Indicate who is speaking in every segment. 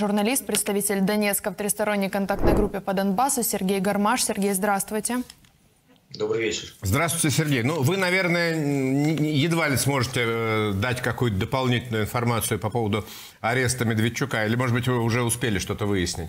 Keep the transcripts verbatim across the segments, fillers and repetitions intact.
Speaker 1: журналист, представитель Донецка в тристоронней контактной группе по Донбассу Сергей Гармаш. Сергей, здравствуйте.
Speaker 2: Добрый вечер.
Speaker 3: Здравствуйте, Сергей. Ну, вы, наверное, едва ли сможете дать какую-то дополнительную информацию по поводу ареста Медведчука, или, может быть, вы уже успели что-то выяснить?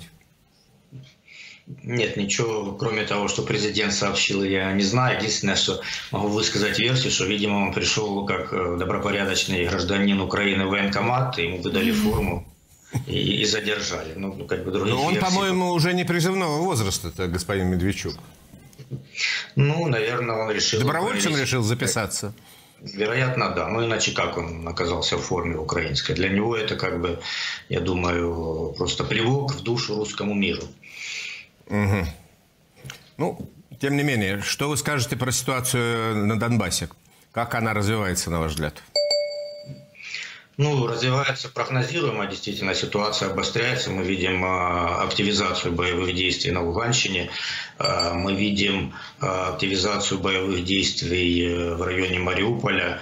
Speaker 2: Нет, ничего, кроме того, что президент сообщил, я не знаю. Единственное, что могу высказать версию, что, видимо, он пришел как добропорядочный гражданин Украины в военкомат, ему выдали форму и, и задержали. Ну, как бы других
Speaker 3: Но он,
Speaker 2: версий...
Speaker 3: по-моему, уже не призывного возраста, это господин Медведчук.
Speaker 2: Ну, наверное, он решил...
Speaker 3: Добровольцем проверить. решил записаться?
Speaker 2: Вероятно, да. Ну, иначе как он оказался в форме украинской? Для него это, как бы, я думаю, просто плевок в душу русскому миру.
Speaker 3: Угу. Ну, тем не менее, что вы скажете про ситуацию на Донбассе? Как она развивается, на ваш взгляд?
Speaker 2: Ну, развивается прогнозируемо, действительно, ситуация обостряется. Мы видим активизацию боевых действий на Луганщине, мы видим активизацию боевых действий в районе Мариуполя,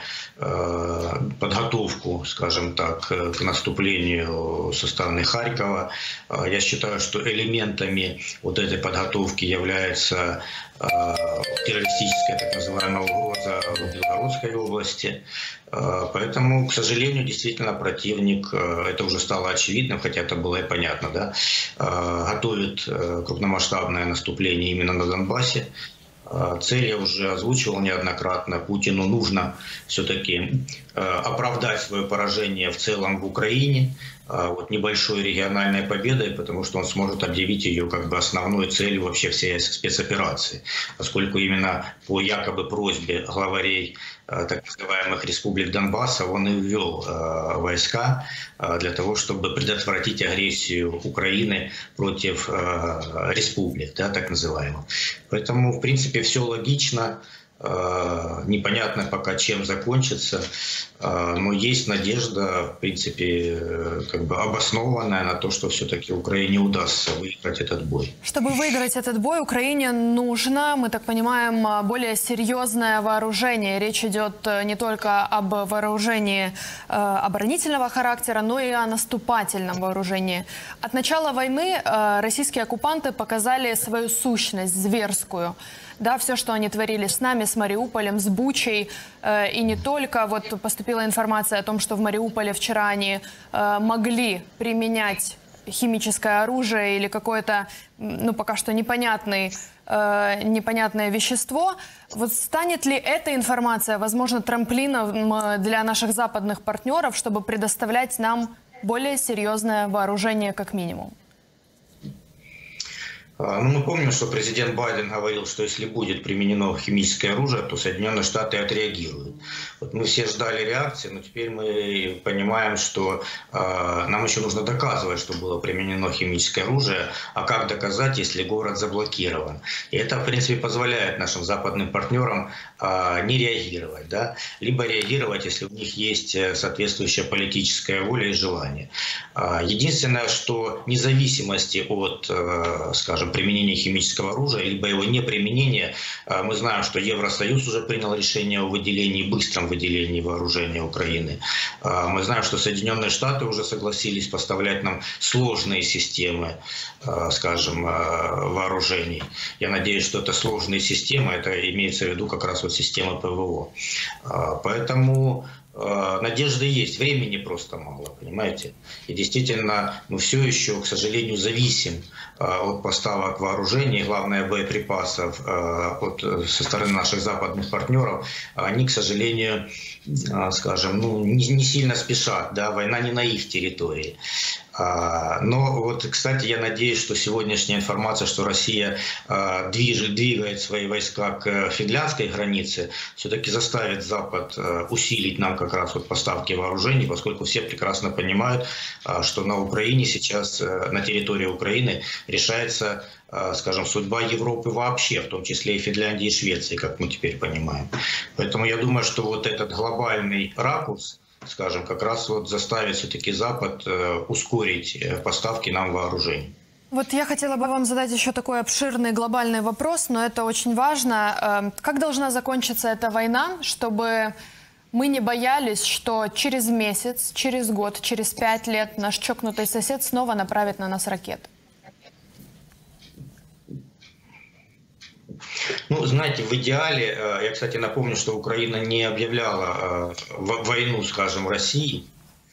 Speaker 2: подготовку, скажем так, к наступлению со стороны Харькова. Я считаю, что элементами вот этой подготовки является террористическая так называемая угроза в Белгородской области. Поэтому, к сожалению, действительно противник, это уже стало очевидным, хотя это было и понятно, да, готовит крупномасштабное наступление именно на Донбассе. Цель я уже озвучивал неоднократно. Путину нужно все-таки оправдать свое поражение в целом в Украине вот небольшой региональной победой, потому что он сможет объявить ее как бы основной целью вообще всей спецоперации, поскольку именно по якобы просьбе главарей так называемых республик Донбасса он и ввел войска для того, чтобы предотвратить агрессию Украины против республик, да, так называемых. Поэтому, в принципе, все логично. Непонятно пока, чем закончится, но есть надежда, в принципе, как бы обоснованная на то, что все-таки Украине удастся выиграть этот бой.
Speaker 1: Чтобы выиграть этот бой, Украине нужно, мы так понимаем, более серьезное вооружение. Речь идет не только об вооружении оборонительного характера, но и о наступательном вооружении. От начала войны российские оккупанты показали свою сущность зверскую. Да, все, что они творили с нами, с Мариуполем, с Бучей, э, и не только. Вот поступила информация о том, что в Мариуполе вчера они э, могли применять химическое оружие или какое-то, ну, пока что непонятный, э, непонятное вещество. Вот станет ли эта информация, возможно, трамплином для наших западных партнеров, чтобы предоставлять нам более серьезное вооружение как минимум?
Speaker 2: Ну, мы помним, что президент Байден говорил, что если будет применено химическое оружие, то Соединенные Штаты отреагируют. Вот мы все ждали реакции, но теперь мы понимаем, что э, нам еще нужно доказывать, что было применено химическое оружие, а как доказать, если город заблокирован. И это, в принципе, позволяет нашим западным партнерам э, не реагировать, да? Либо реагировать, если у них есть соответствующая политическая воля и желание. Э, единственное, что независимости от, э, скажем, применения химического оружия, либо его неприменения. Мы знаем, что Евросоюз уже принял решение о выделении, быстром выделении вооружения Украины. Мы знаем, что Соединенные Штаты уже согласились поставлять нам сложные системы, скажем, вооружений. Я надеюсь, что это сложные системы, это имеется в виду как раз вот система ПВО. Поэтому надежды есть, времени просто мало, понимаете? И действительно, мы все еще, к сожалению, зависим от поставок вооружений, главное боеприпасов от, со стороны наших западных партнеров. Они, к сожалению, скажем, ну, не, не сильно спешат, да, война не на их территории. Но вот, кстати, я надеюсь, что сегодняшняя информация, что Россия движет, двигает свои войска к финляндской границе, все-таки заставит Запад усилить нам как раз вот поставки вооружений, поскольку все прекрасно понимают, что на Украине сейчас, на территории Украины решается, скажем, судьба Европы вообще, в том числе и Финляндии и Швеции, как мы теперь понимаем. Поэтому я думаю, что вот этот глобальный ракурс, скажем, как раз вот заставит все-таки Запад ускорить поставки нам вооружений.
Speaker 1: Вот я хотела бы вам задать еще такой обширный глобальный вопрос, но это очень важно. Как должна закончиться эта война, чтобы Мы не боялись, что через месяц, через год, через пять лет наш чокнутый сосед снова направит на нас ракеты?
Speaker 2: Ну, знаете, в идеале, я, кстати, напомню, что Украина не объявляла войну, скажем, России.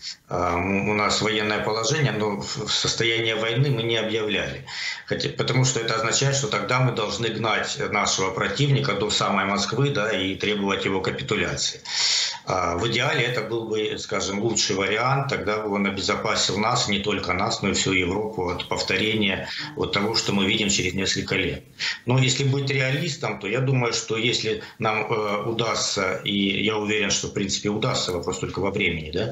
Speaker 2: У нас военное положение, но в состояние войны мы не объявляли. Хотя, потому что это означает, что тогда мы должны гнать нашего противника до самой Москвы, да, и требовать его капитуляции. В идеале это был бы, скажем, лучший вариант, тогда бы он обезопасил нас, не только нас, но и всю Европу от повторения вот того, что мы видим через несколько лет. Но если быть реалистом, то я думаю, что если нам э, удастся, и я уверен, что в принципе удастся, вопрос только во времени, да,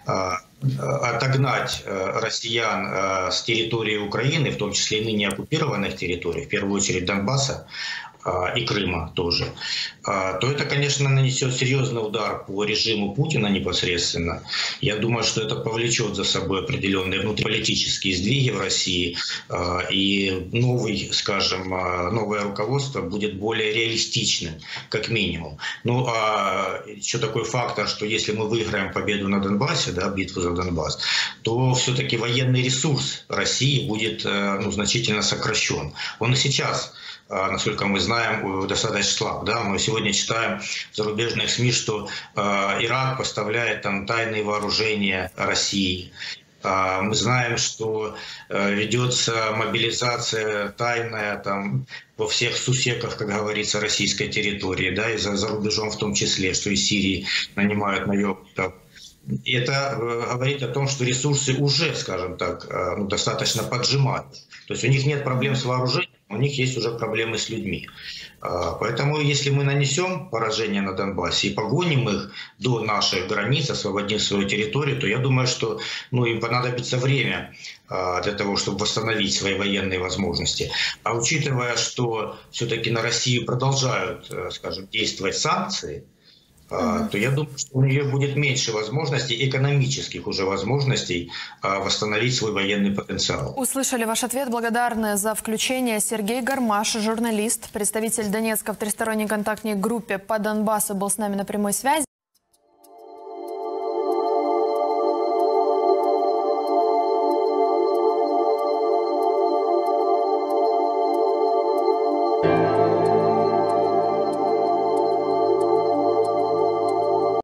Speaker 2: э, отогнать э, россиян э, с территории Украины, в том числе и ныне оккупированных территорий, в первую очередь Донбасса, и Крыма тоже, то это, конечно, нанесет серьезный удар по режиму Путина непосредственно. Я думаю, что это повлечет за собой определенные внутриполитические сдвиги в России, и новый, скажем, новое руководство будет более реалистичным, как минимум. Ну, а еще такой фактор, что если мы выиграем победу на Донбассе, да, битву за Донбасс, то все-таки военный ресурс России будет, ну, значительно сокращен. Он и сейчас, насколько мы знаем, достаточно слаб. Да? Мы сегодня читаем в зарубежных СМИ, что э, Ирак поставляет там тайные вооружения России. Э, мы знаем, что э, ведется мобилизация тайная там во всех сусеках, как говорится, российской территории, да, и за, за рубежом в том числе, что из Сирии нанимают наемников. И это э, говорит о том, что ресурсы уже, скажем так, э, ну, достаточно поджимают. То есть у них нет проблем с вооружением, у них есть уже проблемы с людьми. Поэтому если мы нанесем поражение на Донбассе и погоним их до наших границ, освободим свою территорию, то я думаю, что, ну, им понадобится время для того, чтобы восстановить свои военные возможности. А учитывая, что все-таки на Россию продолжают, скажем, действовать санкции, то я думаю, что у нее будет меньше возможностей, экономических уже возможностей, восстановить свой военный потенциал.
Speaker 1: Услышали ваш ответ. Благодарны за включение. Сергей Гармаш, журналист, представитель Донецка в тристоронней контактной группе по Донбассу, был с нами на прямой связи.